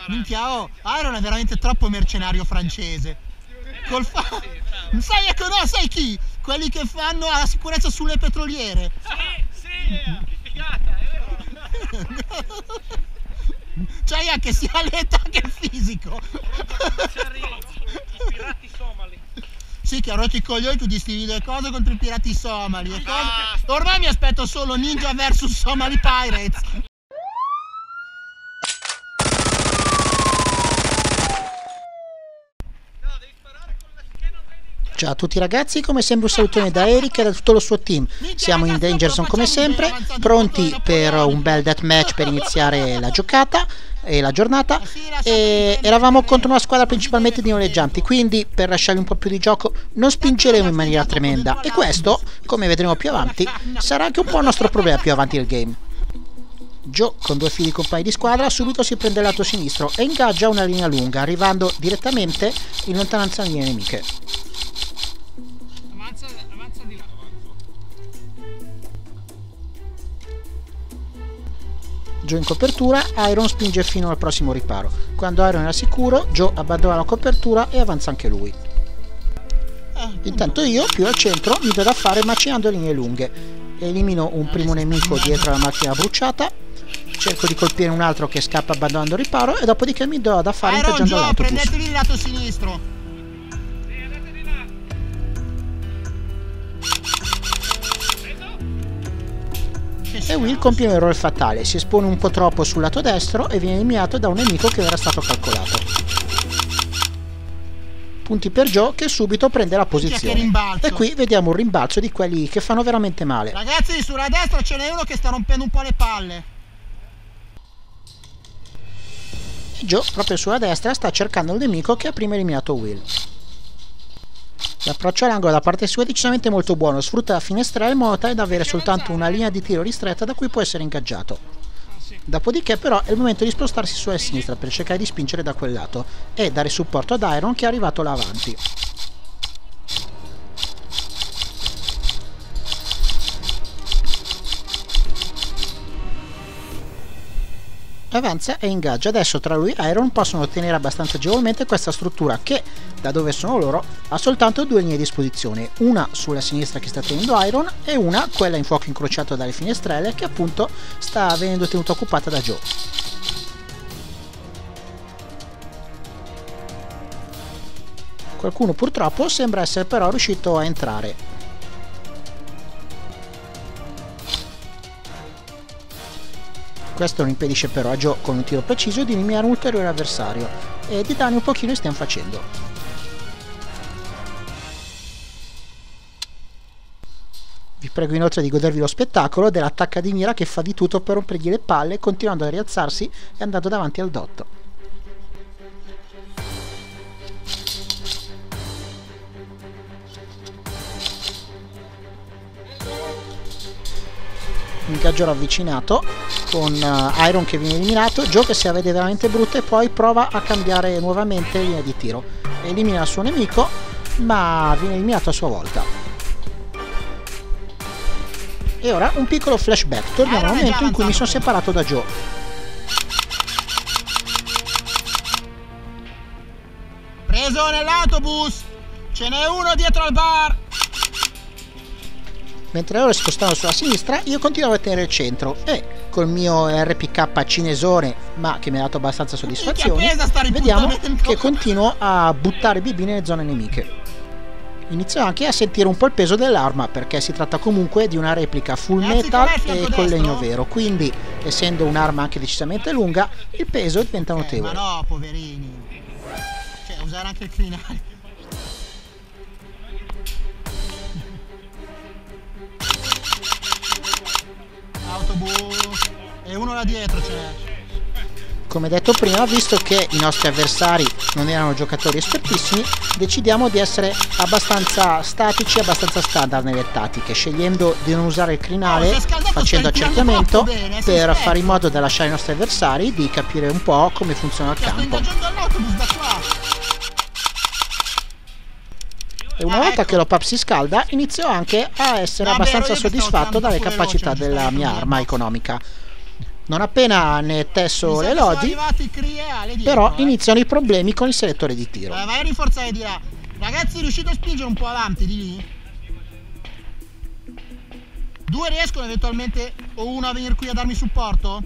Minchia, oh, Iron è veramente troppo mercenario francese. Sai, ecco, no, sai chi? Quelli che fanno la sicurezza sulle petroliere. Sì, figata, è vero. Cioè anche sia l'età che il fisico. I pirati somali. Sì, che ha rotto i coglioni tutti questi video e cose contro i pirati somali e cose. Ormai mi aspetto solo Ninja vs Somali Pirates. Ciao a tutti ragazzi, come sempre un salutone da Eric e da tutto lo suo team. Siamo in Danger Zone come sempre, pronti per un bel deathmatch per iniziare la giocata e la giornata. E eravamo contro una squadra principalmente di noleggianti, quindi per lasciargli un po' più di gioco non spingeremo in maniera tremenda. E questo, come vedremo più avanti, sarà anche un po' il nostro problema più avanti nel game. Joe, con due fili compagni di squadra, subito si prende il lato sinistro e ingaggia una linea lunga, arrivando direttamente in lontananza dalle linee nemiche. Avanza di là. Joe in copertura, Iron spinge fino al prossimo riparo. Quando Iron era sicuro, Joe abbandona la copertura e avanza anche lui. Intanto io, più al centro, mi do da fare macinando linee lunghe. Elimino un primo nemico dietro la macchina bruciata, cerco di colpire un altro che scappa abbandonando il riparo e dopodiché mi do da fare ingaggiando l'autobus. Prendeteli il lato sinistro. E Will compie un errore fatale, si espone un po' troppo sul lato destro e viene eliminato da un nemico che era stato calcolato. Punti per Joe che subito prende la posizione. E qui vediamo un rimbalzo di quelli che fanno veramente male. Ragazzi, sulla destra ce n'è uno che sta rompendo un po' le palle. E Joe, proprio sulla destra, sta cercando il nemico che ha prima eliminato Will. L'approccio all'angolo da parte sua è decisamente molto buono, sfrutta la finestrella in modo tale da avere soltanto una linea di tiro ristretta da cui può essere ingaggiato. Dopodiché però è il momento di spostarsi sulla sinistra per cercare di spingere da quel lato e dare supporto ad Iron che è arrivato là avanti. Avanza e ingaggia. Adesso tra lui e Iron possono ottenere abbastanza agevolmente questa struttura che, da dove sono loro, ha soltanto due linee a disposizione, una sulla sinistra che sta tenendo Iron e una, quella in fuoco incrociato dalle finestrelle, che appunto sta venendo tenuta occupata da Joe. Qualcuno purtroppo sembra essere però riuscito a entrare. Questo non impedisce però a Joe, con un tiro preciso, di eliminare un ulteriore avversario, e di danni un pochino li stiamo facendo. Vi prego inoltre di godervi lo spettacolo dell'attacca di mira che fa di tutto per rompergli le palle, continuando a rialzarsi e andando davanti al dotto. Ingaggio ravvicinato con Iron che viene eliminato, Joe che si vede veramente brutta e poi prova a cambiare nuovamente linea di tiro, elimina il suo nemico ma viene eliminato a sua volta. E ora un piccolo flashback, torniamo al momento in cui mi sono separato da Joe. Preso nell'autobus, ce n'è uno dietro al bar. Mentre loro si spostavano sulla sinistra, io continuavo a tenere il centro e col mio RPK cinesone, ma che mi ha dato abbastanza soddisfazioni, vediamo che continuo a buttare BB nelle zone nemiche. Inizio anche a sentire un po' il peso dell'arma, perché si tratta comunque di una replica full metal e con legno vero, quindi essendo un'arma anche decisamente lunga, il peso diventa notevole. Ma no, poverini. Cioè, usare anche il crinale. Autobus. E uno là dietro c'è. Come detto prima, visto che i nostri avversari non erano giocatori espertissimi, decidiamo di essere abbastanza statici, abbastanza standard nelle tattiche, scegliendo di non usare il crinale, facendo accerchiamento per fare in modo da lasciare i nostri avversari di capire un po' come funziona il campo. E una volta che l'OPAP si scalda, inizio anche a essere abbastanza soddisfatto dalle capacità della mia arma economica. Non appena ne tesso le lodi, però iniziano i problemi con il selettore di tiro. Vai a rinforzare di là. Ragazzi, riuscite a spingere un po' avanti di lì? 2 riescono eventualmente, o uno a venire qui a darmi supporto?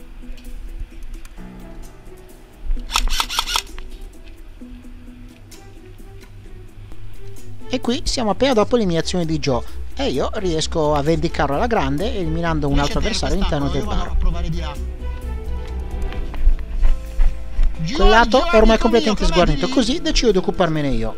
E qui siamo appena dopo l'eliminazione di Joe e io riesco a vendicarlo alla grande eliminando un altro avversario all'interno del bar. Quel lato è ormai completamente sguarnito, così decido di occuparmene io.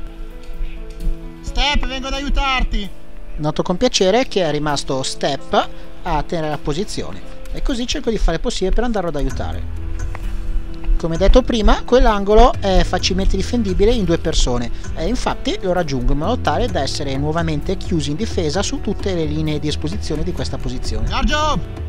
Step, vengo ad aiutarti. Noto con piacere che è rimasto Step a tenere la posizione e così cerco di fare il possibile per andarlo ad aiutare. Come detto prima, quell'angolo è facilmente difendibile in 2 persone e infatti lo raggiungo in modo tale da essere nuovamente chiusi in difesa su tutte le linee di esposizione di questa posizione. Giorgio!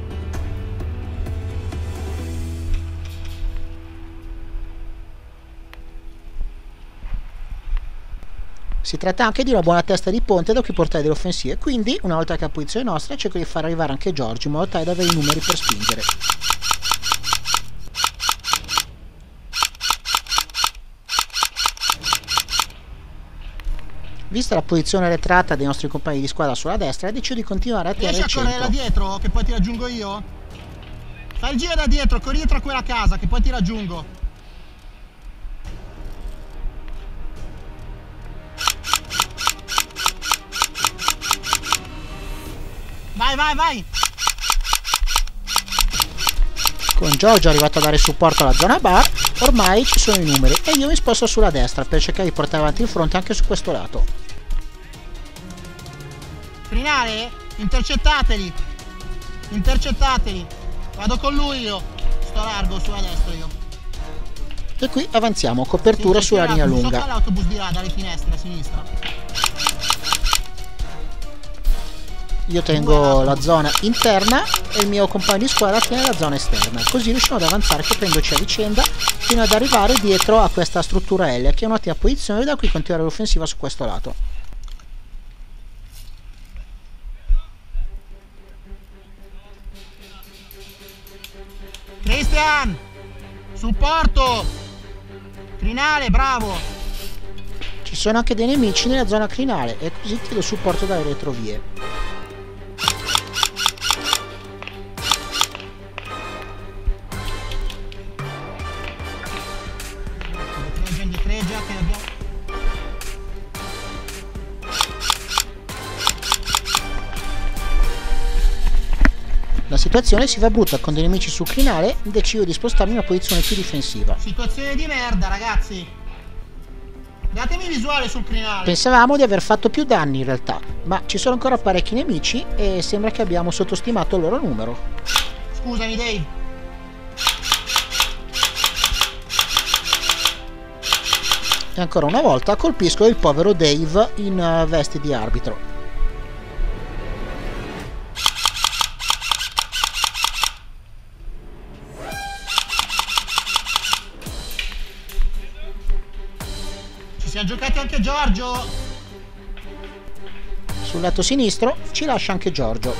Si tratta anche di una buona testa di ponte da cui portare delle offensive, quindi una volta che la posizione è nostra cerco di far arrivare anche Giorgio in modo tale da avere i numeri per spingere. Vista la posizione arretrata dei nostri compagni di squadra sulla destra, decido di continuare a tirare il centro. Riesci a correre da dietro, che poi ti raggiungo io? Fai il giro da dietro, corri dietro a quella casa, che poi ti raggiungo. Vai, vai, vai! Con Giorgio arrivato a dare supporto alla zona bar, ormai ci sono i numeri e io mi sposto sulla destra per cercare di portare avanti il fronte anche su questo lato. Crinale, intercettateli! Intercettateli! Vado con lui io! Sto largo sulla destra io. E qui avanziamo, copertura sulla linea lunga. L'autobus di là, dalle finestre a sinistra. Io tengo la zona interna e il mio compagno di squadra tiene la zona esterna, così riusciamo ad avanzare coprendoci a vicenda fino ad arrivare dietro a questa struttura L, che è un'ottima posizione da cui continuare l'offensiva su questo lato. Christian! Supporto! Crinale, bravo! Ci sono anche dei nemici nella zona crinale e così chiedo supporto dalle retrovie. La situazione si fa brutta con dei nemici sul crinale, decido di spostarmi in una posizione più difensiva. Situazione di merda, ragazzi. Datemi visuale sul crinale. Pensavamo di aver fatto più danni in realtà, ma ci sono ancora parecchi nemici e sembra che abbiamo sottostimato il loro numero. Scusami, Dave. E ancora una volta colpisco il povero Dave in veste di arbitro. Ci siamo giocati anche Giorgio. Sul lato sinistro ci lascia anche Giorgio.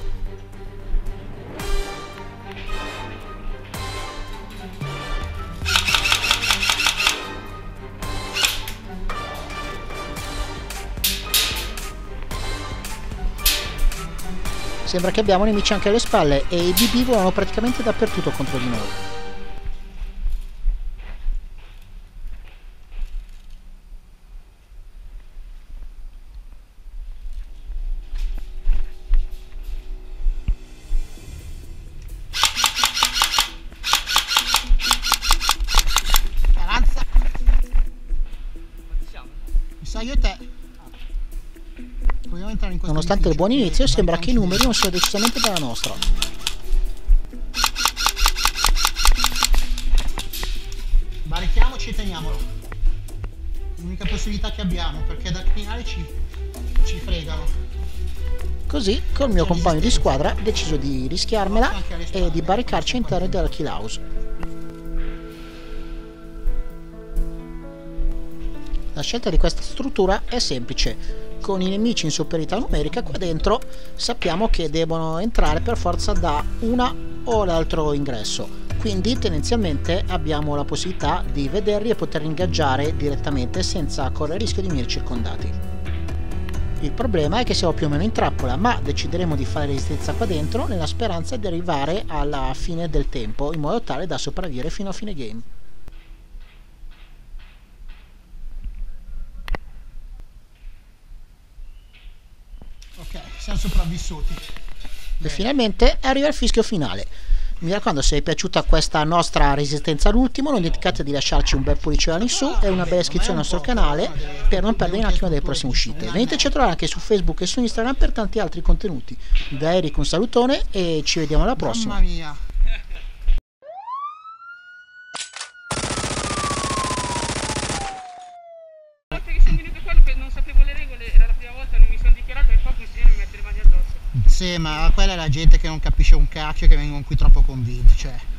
Sembra che abbiamo nemici anche alle spalle e i BB volano praticamente dappertutto contro di noi. Avanza. Mi sa io e te. Nonostante il buon inizio, sembra che i numeri non siano decisamente dalla nostra. Barrichiamoci e teniamolo. L'unica possibilità che abbiamo, perché da crinale ci fregano. Così, col mio compagno di squadra, ho deciso di rischiarmela e di barricarci all'interno della kill house. La scelta di questa struttura è semplice. Con i nemici in superiorità numerica qua dentro sappiamo che devono entrare per forza da una o l'altro ingresso, quindi tendenzialmente abbiamo la possibilità di vederli e poterli ingaggiare direttamente senza correre il rischio di venire circondati. Il problema è che siamo più o meno in trappola, ma decideremo di fare resistenza qua dentro nella speranza di arrivare alla fine del tempo in modo tale da sopravvivere fino a fine game. Ok, siamo sopravvissuti. E finalmente arriva il fischio finale. Mi raccomando, se vi è piaciuta questa nostra resistenza all'ultimo, non dimenticate di lasciarci un bel pollice in su e una bella iscrizione al nostro canale per non perdere neanche una delle prossime uscite. Veniteci a trovare anche su Facebook e su Instagram per tanti altri contenuti. Da Eric un salutone e ci vediamo alla prossima. Mamma mia. Che sono venuto qua, non sapevo le regole, era la prima volta, non mi sono dichiarato e poi mi mi mette le mani addosso. Sì, ma quella è la gente che non capisce un cacchio, che vengono qui troppo convinti, cioè.